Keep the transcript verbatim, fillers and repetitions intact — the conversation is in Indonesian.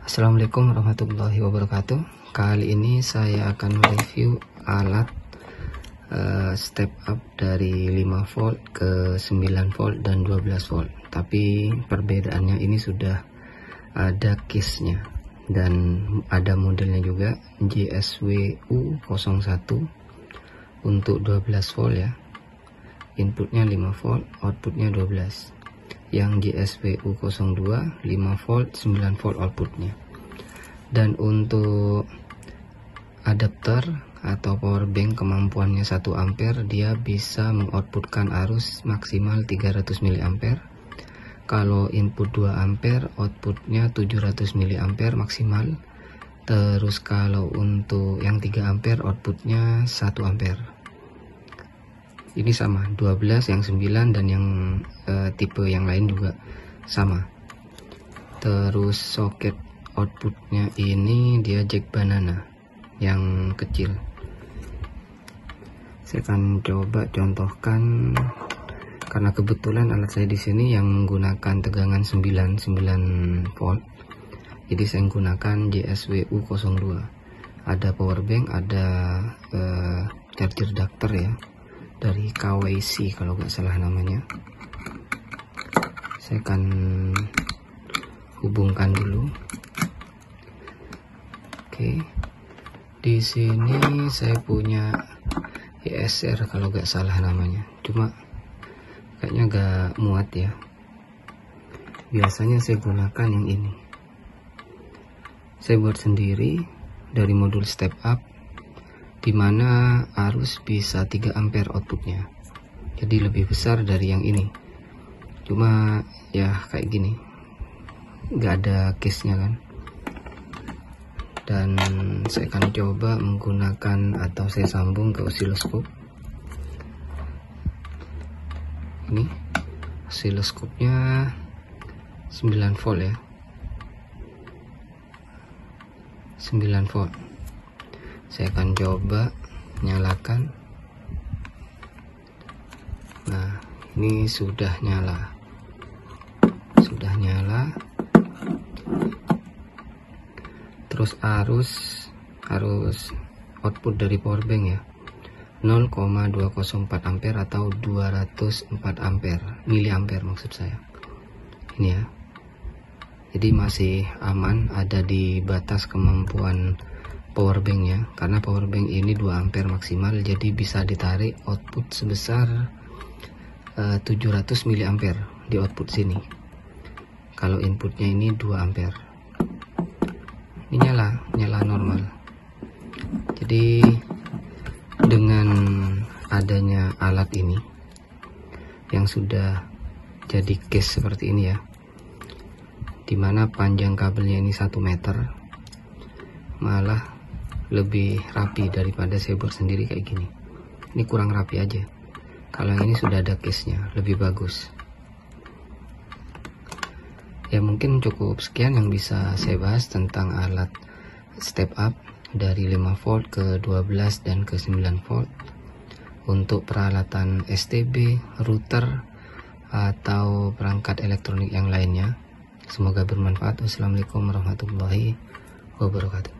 Assalamualaikum warahmatullahi wabarakatuh. Kali ini saya akan mereview alat uh, step up dari lima volt ke sembilan volt dan dua belas volt. Tapi perbedaannya ini sudah ada case-nya dan ada modelnya juga, J S W U nol satu untuk dua belas volt ya. Inputnya lima volt, outputnya dua belas. Yang J S W U nol dua lima volt, sembilan volt outputnya. Dan untuk adapter atau power bank kemampuannya satu ampere, dia bisa mengoutputkan arus maksimal tiga ratus miliampere. Kalau input dua ampere, outputnya tujuh ratus miliampere maksimal. Terus kalau untuk yang tiga ampere, outputnya satu ampere. Ini sama, dua belas, yang sembilan, dan yang uh, tipe yang lain juga sama. Terus soket outputnya ini dia jack banana yang kecil. Saya akan coba contohkan, karena kebetulan alat saya di sini yang menggunakan tegangan sembilan puluh sembilan volt. Jadi saya menggunakan J S W U nol dua. Ada power bank, ada uh, charger adapter ya, dari K W C kalau nggak salah namanya. Saya akan hubungkan dulu. Oke, di sini saya punya E S R kalau nggak salah namanya, cuma kayaknya nggak muat ya. Biasanya saya gunakan yang ini. Saya buat sendiri dari modul step up, dimana arus bisa tiga ampere outputnya, jadi lebih besar dari yang ini. Cuma ya kayak gini, nggak ada case nya kan. Dan saya akan coba menggunakan atau saya sambung ke osiloskop. Ini osiloskopnya sembilan volt ya, sembilan volt. Saya akan coba nyalakan. Nah, ini sudah nyala, sudah nyala. Terus arus arus output dari power bank ya, nol koma dua nol empat ampere atau dua ratus empat ampere, miliampere maksud saya. Ini ya. Jadi masih aman, ada di batas kemampuan power bank ya, karena power bank ini dua ampere maksimal, jadi bisa ditarik output sebesar uh, tujuh ratus miliampere di output sini. Kalau inputnya ini dua ampere. Ini nyala, nyala normal. Jadi dengan adanya alat ini yang sudah jadi case seperti ini ya, dimana panjang kabelnya ini satu meter, malah lebih rapi daripada saya buat sendiri kayak gini. Ini kurang rapi aja. Kalau yang ini sudah ada case nya, lebih bagus. Ya mungkin cukup sekian yang bisa saya bahas tentang alat step up dari lima volt ke dua belas dan ke sembilan volt untuk peralatan S T B, router, atau perangkat elektronik yang lainnya. Semoga bermanfaat. Wassalamualaikum warahmatullahi wabarakatuh.